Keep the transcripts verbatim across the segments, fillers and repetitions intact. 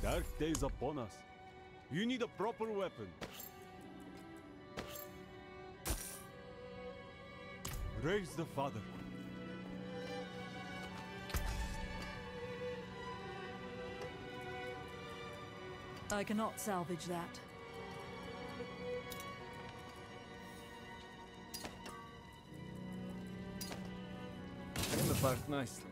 Dark days upon us. You need a proper weapon. Praise the Father. I cannot salvage that. Came apart nicely.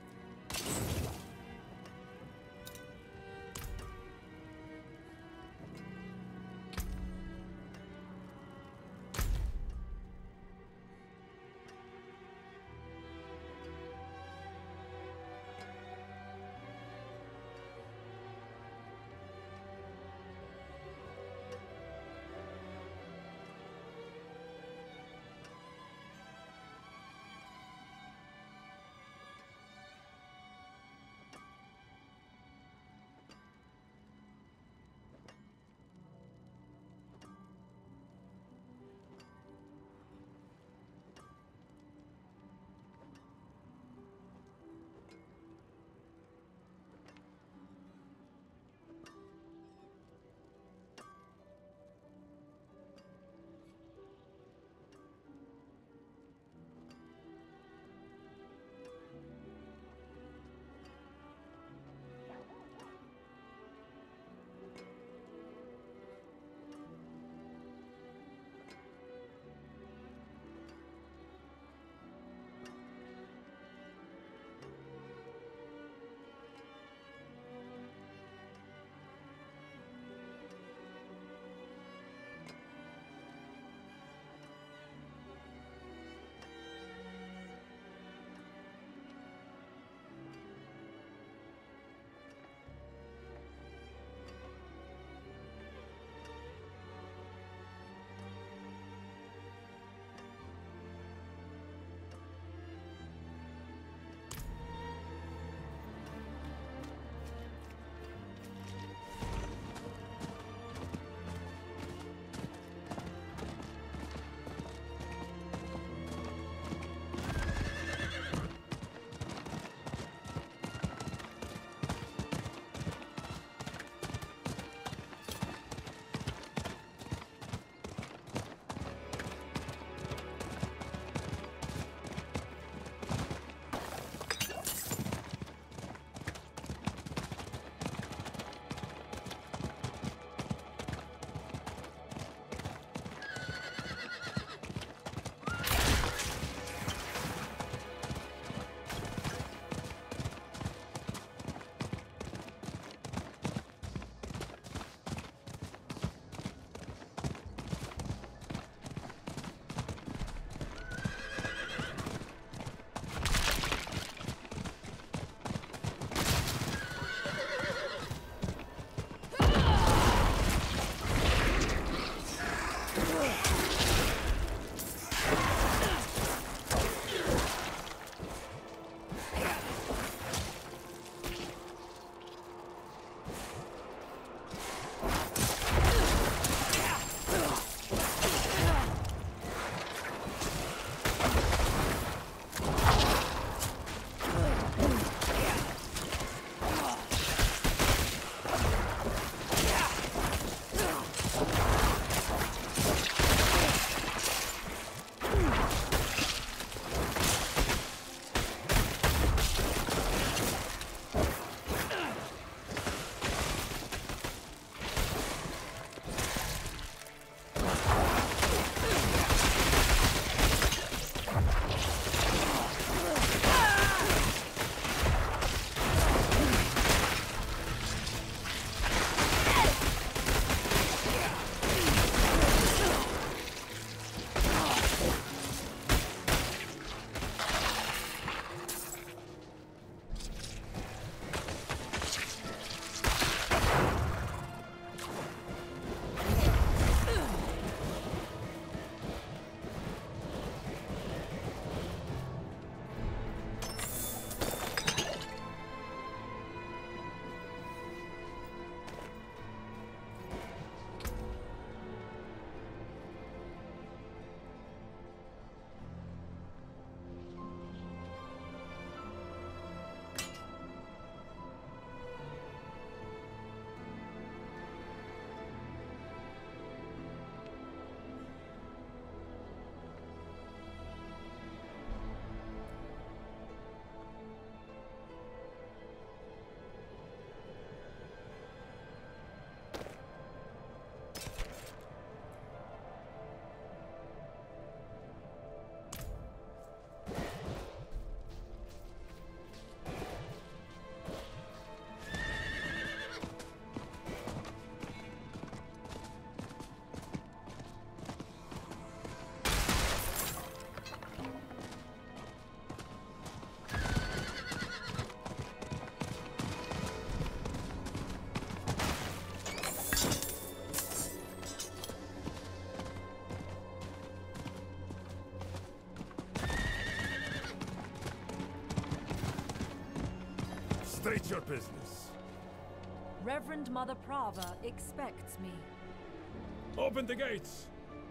State your business. Reverend Mother Prava expects me. Open the gates!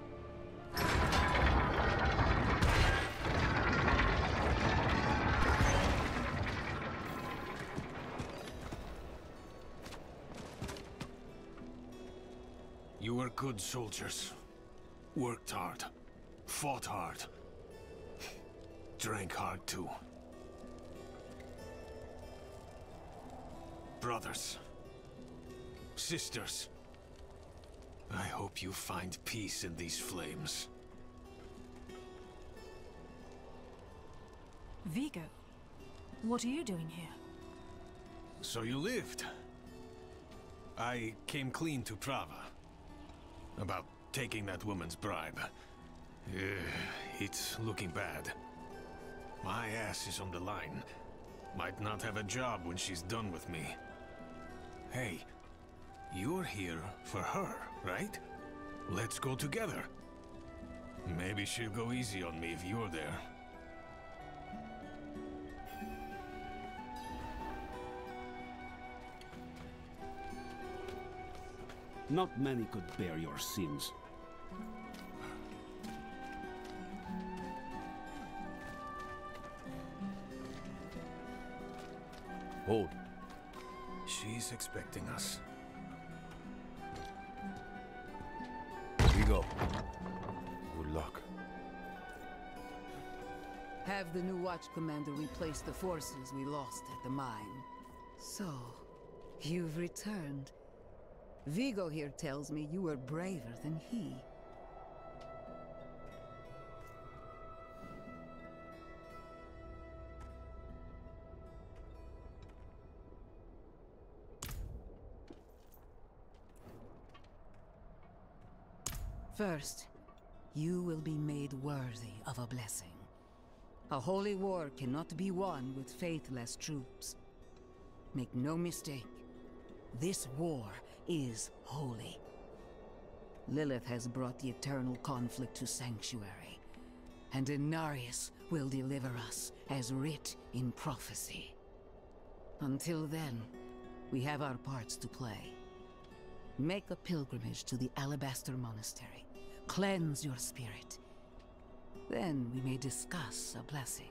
You were good soldiers. Worked hard. Fought hard. Drank hard too. Brothers. Sisters. I hope you find peace in these flames. Vigo, what are you doing here? So you lived. I came clean to Prava. About taking that woman's bribe. Uh, it's looking bad. My ass is on the line. Might not have a job when she's done with me. Hey, you're here for her, right? Let's go together. Maybe she'll go easy on me if you're there. Not many could bear your sins. Hold. She's expecting us. We go. Good luck. Have the new watch commander replace the forces we lost at the mine. So, you've returned. Vigo here tells me you were braver than he. First, you will be made worthy of a blessing. A holy war cannot be won with faithless troops. Make no mistake, this war is holy. Lilith has brought the eternal conflict to Sanctuary, and Inarius will deliver us as writ in prophecy. Until then, we have our parts to play. Make a pilgrimage to the Alabaster Monastery. Cleanse your spirit. Then we may discuss a blessing.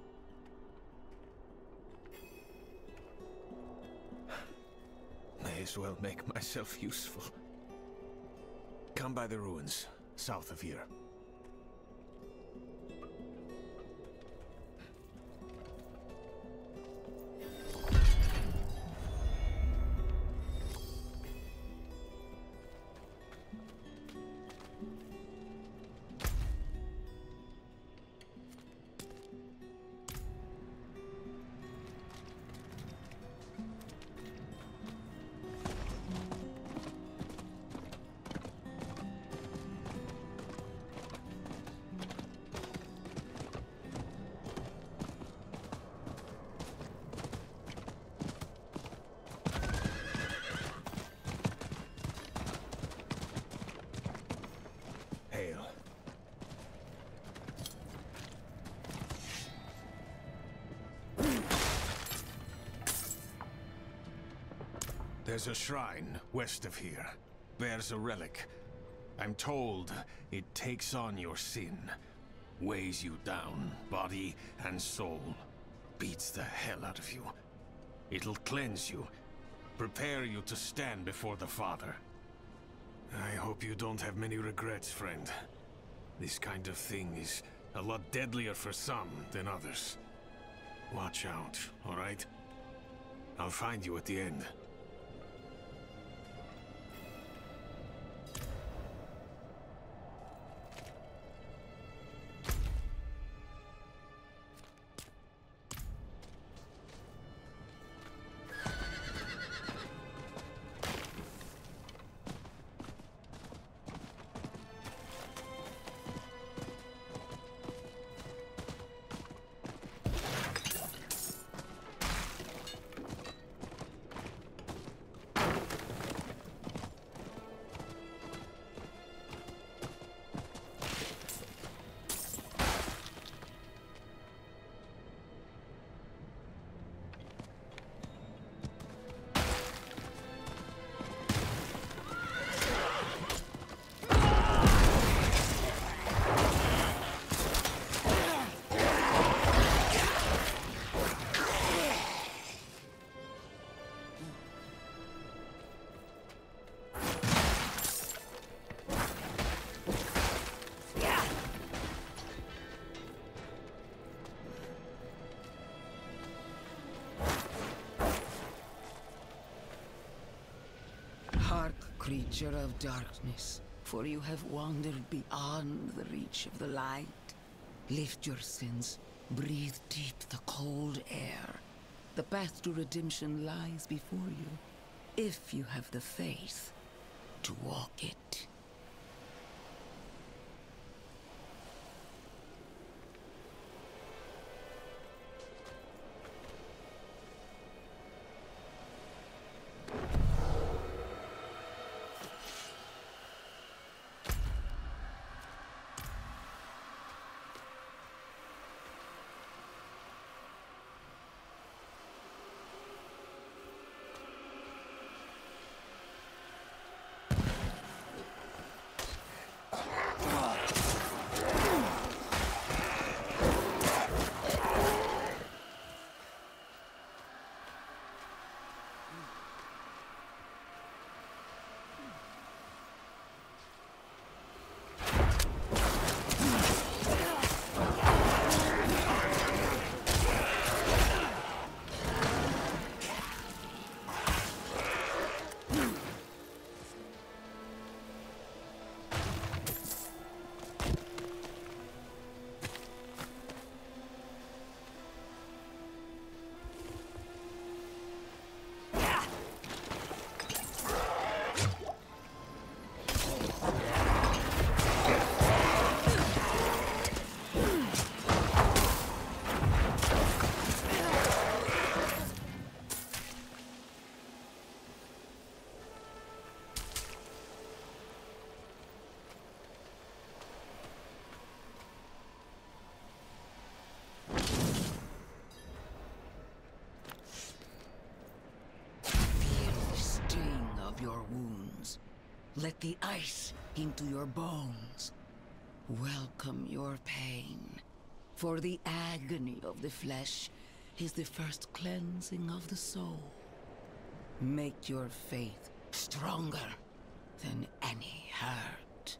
May as well make myself useful. Come by the ruins, south of here. There's a shrine west of here. Bears a relic. I'm told it takes on your sin. Weighs you down, body and soul. Beats the hell out of you. It'll cleanse you. Prepare you to stand before the Father. I hope you don't have many regrets, friend. This kind of thing is a lot deadlier for some than others. Watch out, all right? I'll find you at the end. creature of darkness, for you have wandered beyond the reach of the light. Lift your sins, breathe deep the cold air. The path to redemption lies before you, if you have the faith to walk it. Your wounds. Let the ice into your bones. Welcome your pain. For the agony of the flesh is the first cleansing of the soul. Make your faith stronger than any hurt.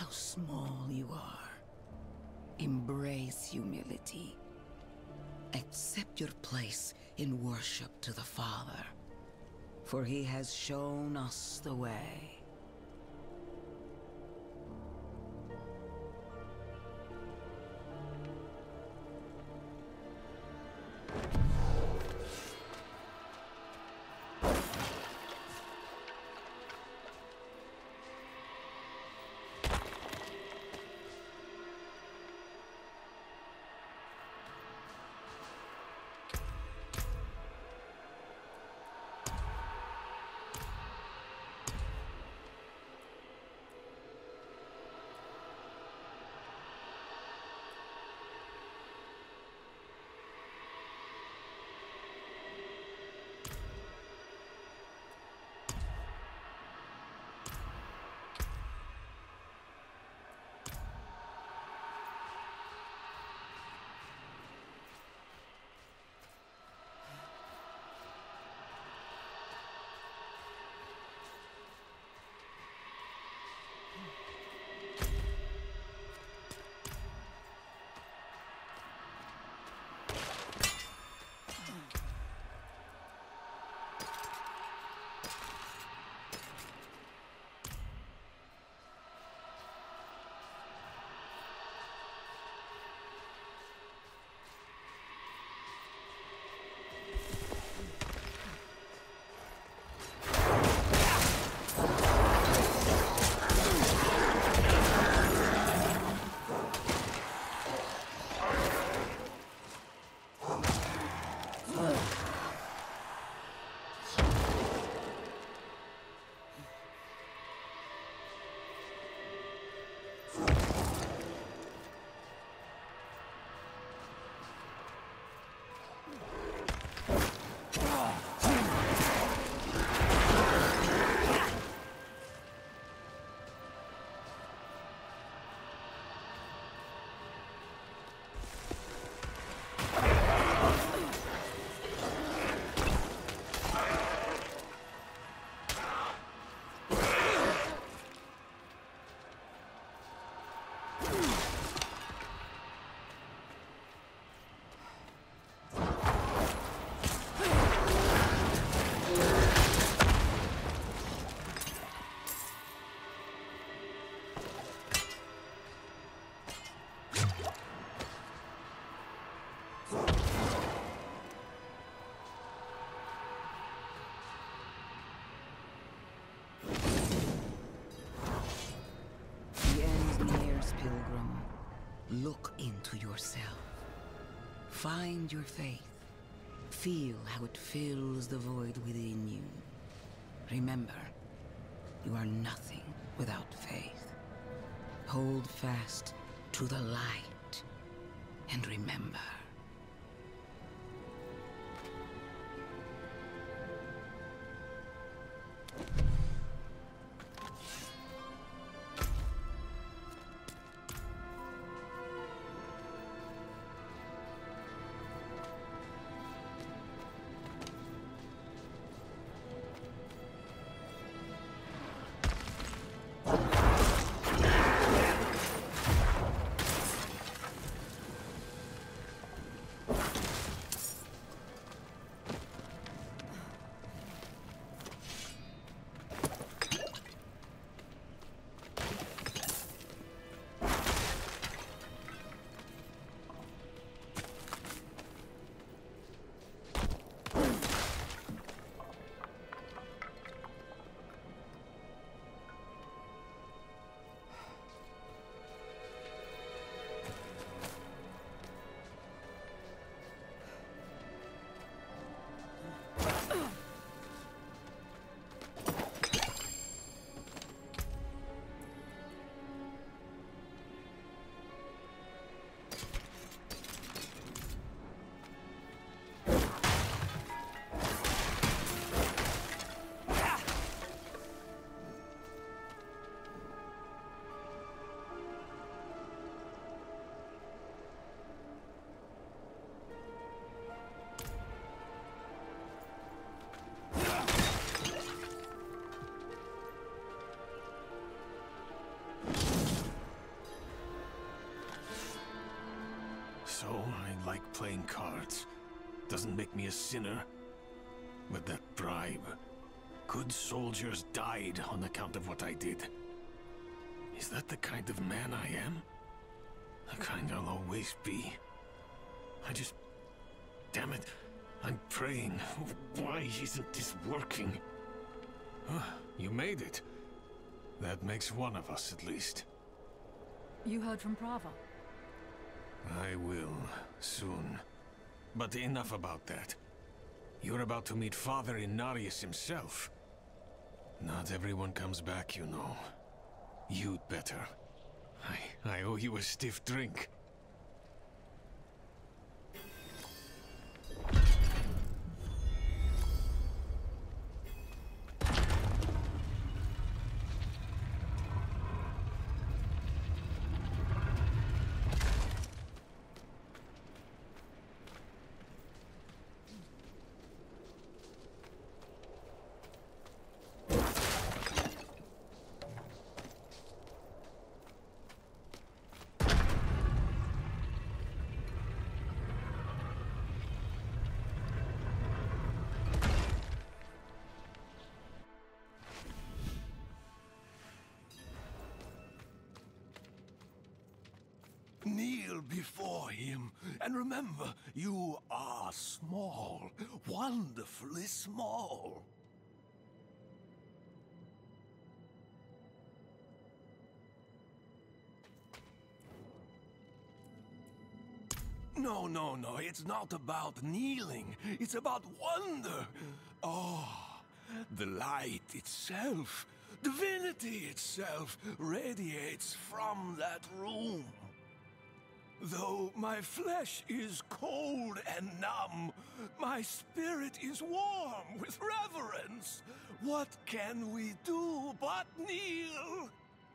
how small you are. Embrace humility. Accept your place in worship to the Father, for he has shown us the way. Look into yourself. Find your faith. Feel how it fills the void within you. Remember, you are nothing without faith. Hold fast to the light, and remember. So, I like playing cards. Doesn't make me a sinner. But that bribe... Good soldiers died on account of what I did. Is that the kind of man I am? The kind I'll always be. I just... Damn it. I'm praying. Why isn't this working? Huh, you made it. That makes one of us at least. You heard from Prava? I will, soon. But enough about that. You're about to meet Father Inarius himself. Not everyone comes back, you know. You'd better. I, I owe you a stiff drink. Kneel before him, and remember, you are small, wonderfully small. No, no, no, it's not about kneeling, it's about wonder. Oh, the light itself, divinity itself, radiates from that room. Though my flesh is cold and numb, my spirit is warm with reverence. What can we do but kneel?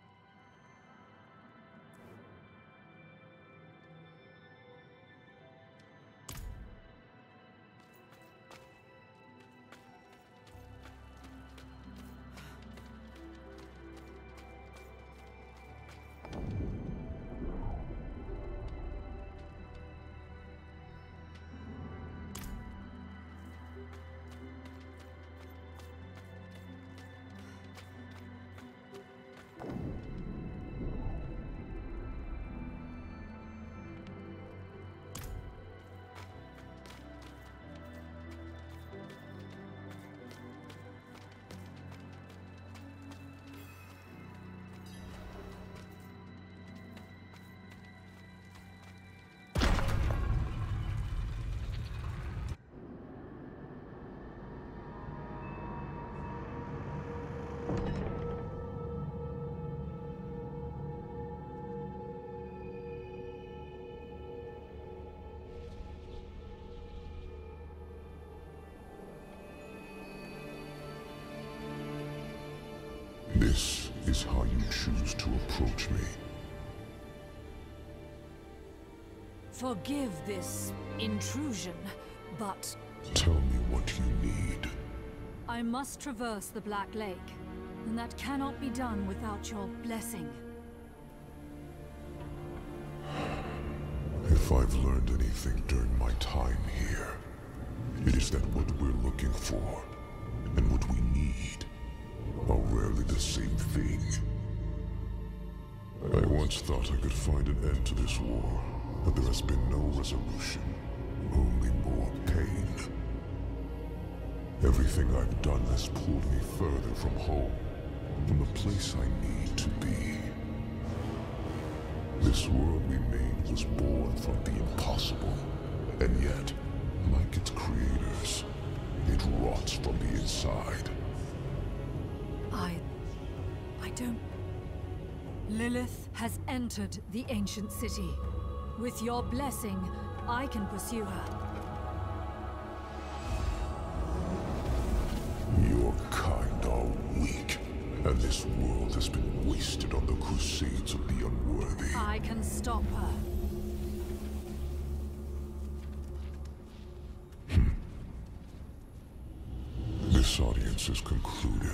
This is how you choose to approach me. Forgive this intrusion, but Tell me what you need. I must traverse the Black Lake, and that cannot be done without your blessing. If I've learned anything during my time here, it is that what we're looking for, and what we need, are rarely the same thing. I once thought I could find an end to this war, but there has been no resolution, only more pain. Everything I've done has pulled me further from home, from the place I need to be. This world we made was born from the impossible, and yet, like its creators, it rots from the inside. I... I don't... Lilith has entered the ancient city. With your blessing, I can pursue her. Your kind are weak, and this world has been wasted on the crusades of the unworthy. I can stop her. This audience is concluded.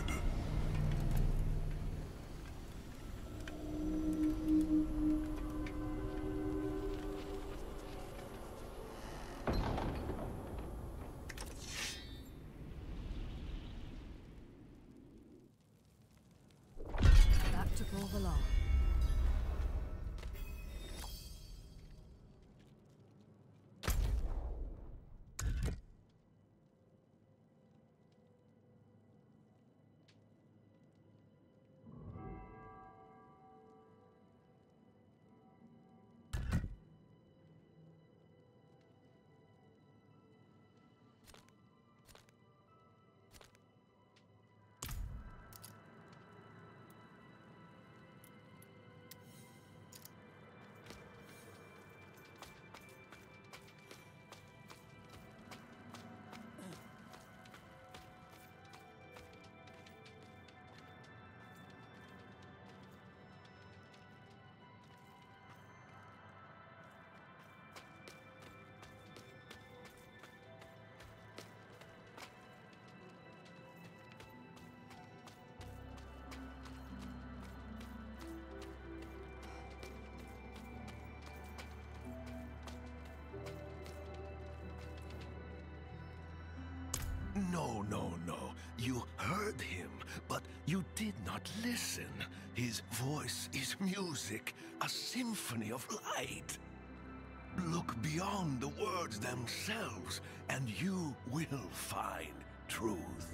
No, no, no. You heard him, but you did not listen. His voice is music, a symphony of light. Look beyond the words themselves, and you will find truth.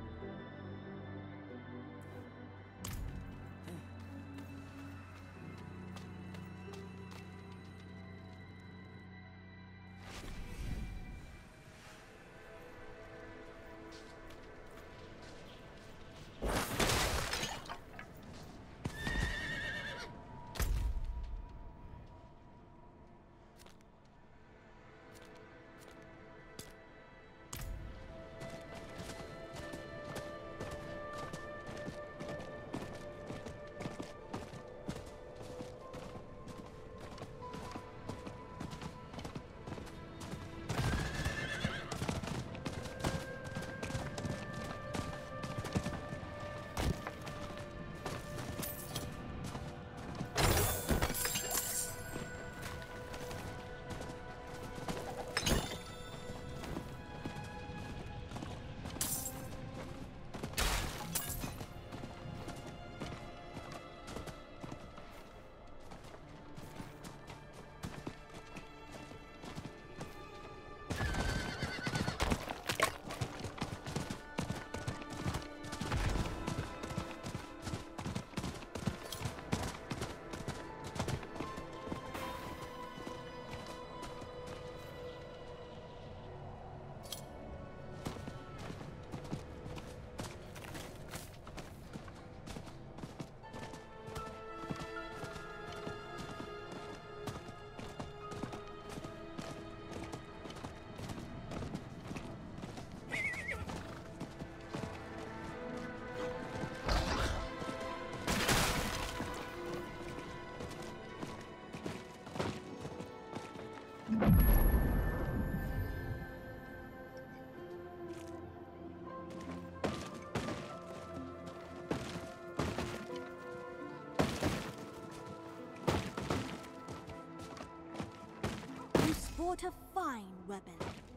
What a fine weapon.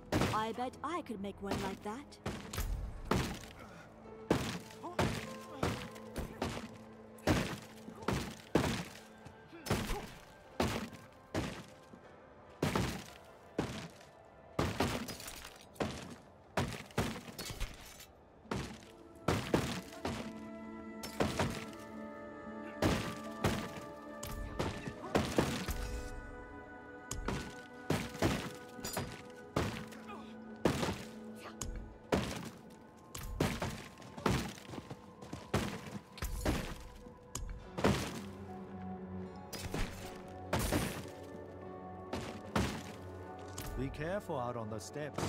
I bet I could make one like that. Be careful out on the steps.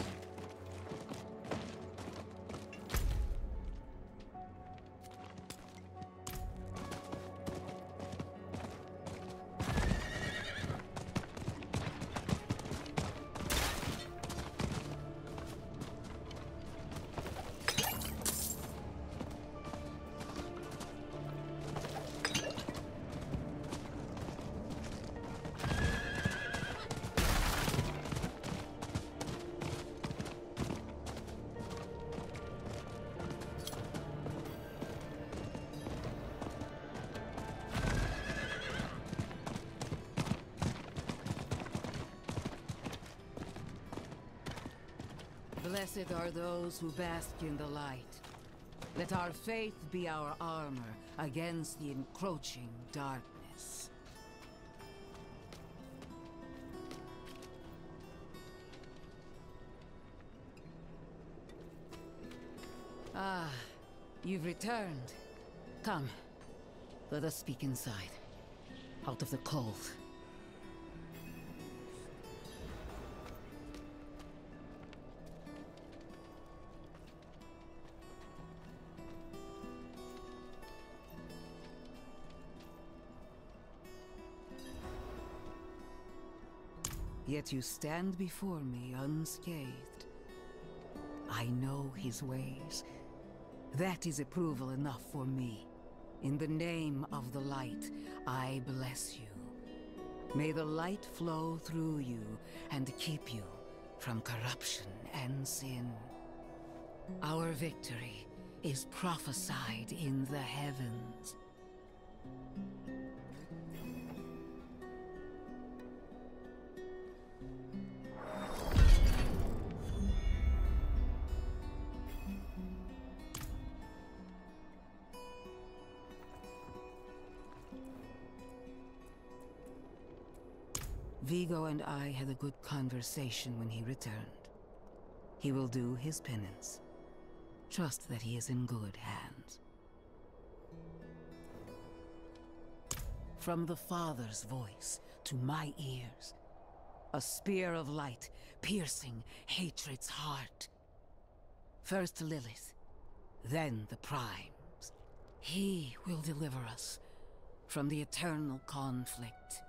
Blessed are those who bask in the light. Let our faith be our armor against the encroaching darkness. Ah, you've returned. Come, let us speak inside, out of the cold. Yet you stand before me unscathed. I know his ways. That is approval enough for me. In the name of the light, I bless you. May the light flow through you and keep you from corruption and sin. Our victory is prophesied in the heavens. Vigo and I had a good conversation when he returned. He will do his penance. Trust that he is in good hands. From the Father's voice to my ears, a spear of light piercing hatred's heart. First Lilith, then the Primes. He will deliver us from the eternal conflict.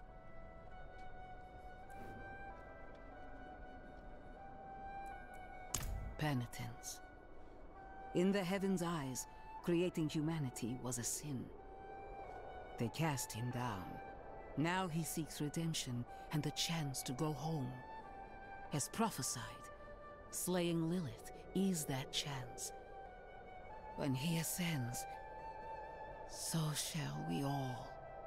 Penitence. In the heavens' eyes, creating humanity was a sin. They cast him down. Now he seeks redemption and the chance to go home. As prophesied, slaying Lilith is that chance. When he ascends, so shall we all.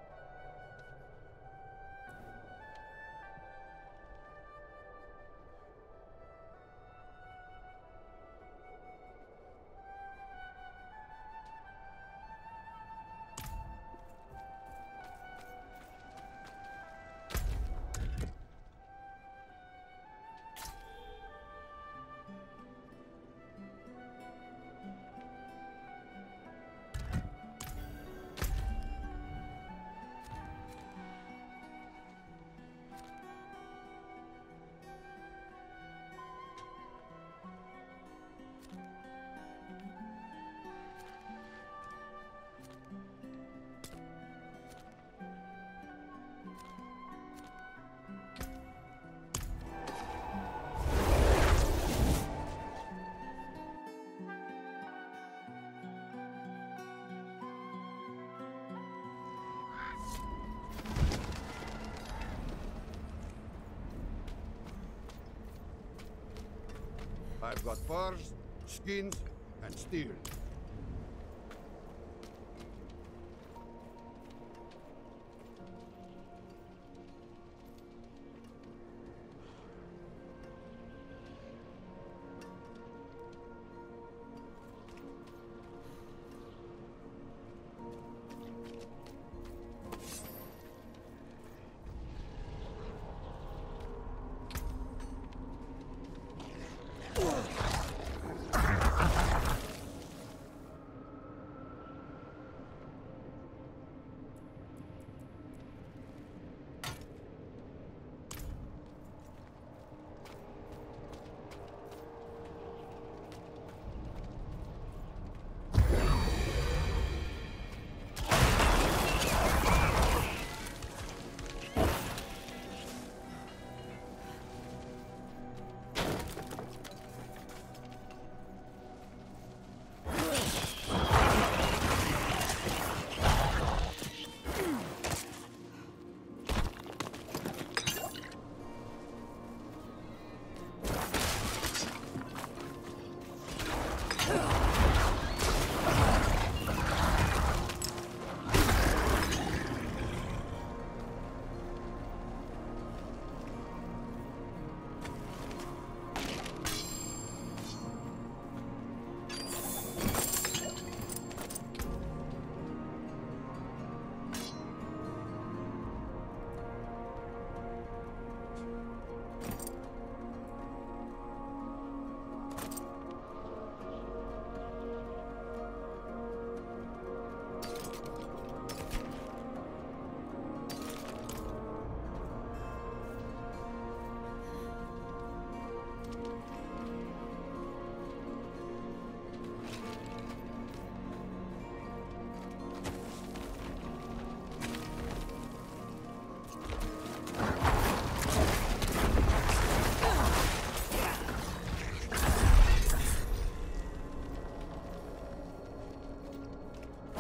I've got furs, skins, and steel.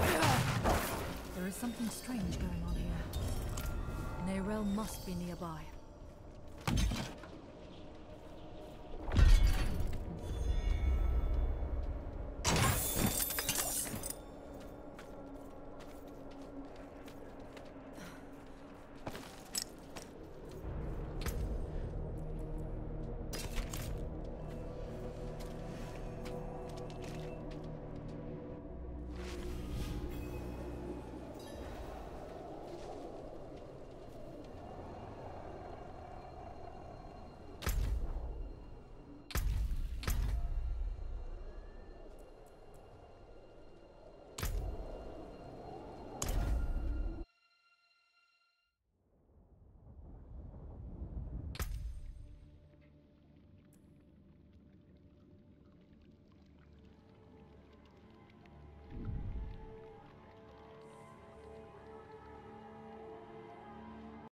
There is something strange going on here. Nerel must be nearby.